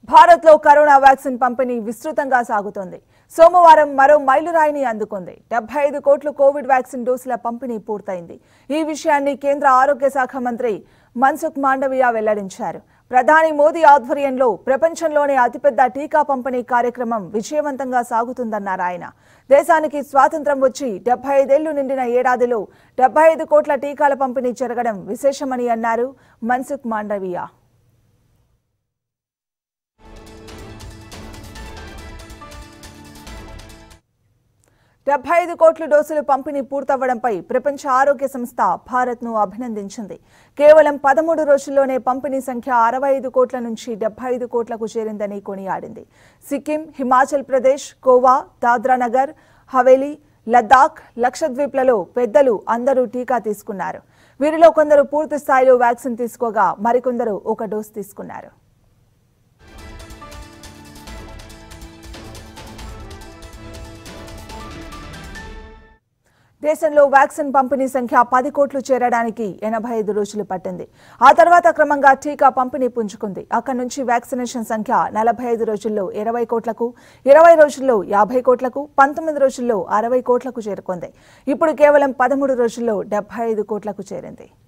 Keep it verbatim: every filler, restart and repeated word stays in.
భారత్ లో corona vaccine పంపిణీ విస్తృతంగా సాగుతోంది. సోమవారం మరో మైలురాయిని అందుకుంది. డెబ్బై ఐదు కోట్ల కోవిడ్ వ్యాక్సిన్ డోసుల పంపిణీ పూర్తయింది. ఈ విషయాన్ని కేంద్ర ఆరోగ్య శాఖ మంత్రి మన్సుఖ్ మాండవియా వెల్లడించారు. ప్రధాని మోదీ ఆధ్వర్యంలో ప్రపంచంలోనే అతిపెద్ద టీకా పంపిణీ కార్యక్రమం విజయవంతంగా సాగుతుందన్నారు ఆయన. దేశానికి స్వాతంత్ర్యం వచ్చి డెబ్బై ఐదేళ్లు నిండిన ఏడాదిలో డెబ్బై ఐదు కోట్ల టీకాల పంపిణీ జరగడం విశేషమని అన్నారు మన్సుఖ్ మాండవియా. డెబ్బై ఐదు కోట్ల డోసులు పంపిణీ పూర్తవ్వడంపై ప్రపంచ ఆరోగ్య సంస్థ భారత్ ను అభినందించింది. కేవలం పదమూడు రోజుల్లోనే పంపిణీ సంఖ్య అరవై ఐదు కోట్ల నుంచి డెబ్బై ఐదు కోట్లకు చేరిందని కొనియాడింది. సిక్కిం, హిమాచల్ ప్రదేశ్, గోవా, దాద్రా నగర్ హవేలీ, లద్దాఖ్, లక్షద్వీప్లలో పెద్దలు అందరూ టీకా తీసుకున్నారు. వీరిలో కొందరు పూర్తి స్థాయిలో వ్యాక్సిన్ తీసుకోగా మరికొందరు ఒక డోసు తీసుకున్నారు. దేశంలో వ్యాక్సిన్ పంపిణీ సంఖ్య పది కోట్లు చేరడానికి ఎనభై ఐదు రోజులు పట్టింది. ఆ తర్వాత క్రమంగా టీకా పంపిణీ పుంజుకుంది. అక్కడి నుంచి వ్యాక్సినేషన్ సంఖ్య నలభై ఐదు రోజుల్లో ఇరవై కోట్లకు, ఇరవై రోజుల్లో యాభై కోట్లకు, పంతొమ్మిది రోజుల్లో అరవై కోట్లకు చేరుకుంది. ఇప్పుడు కేవలం పదమూడు రోజుల్లో డెబ్బై ఐదు కోట్లకు చేరింది.